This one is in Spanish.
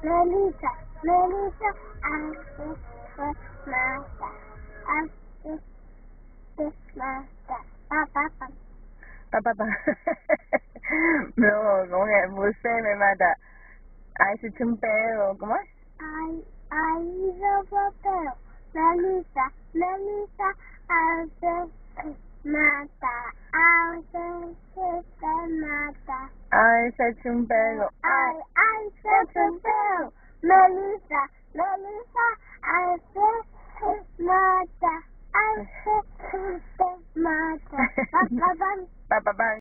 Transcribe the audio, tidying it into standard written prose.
Melissa, Melissa, hace mata, hace mata, papá. Papá. No, ¿cómo que usted me mata? Ay, se echó un pedo, ¿cómo es? Ay, roboteo, Melissa, Melissa, hace mata, hace mata. Ay, se echó un pedo. Ay, se echó un pedo, Melissa, Melissa, hace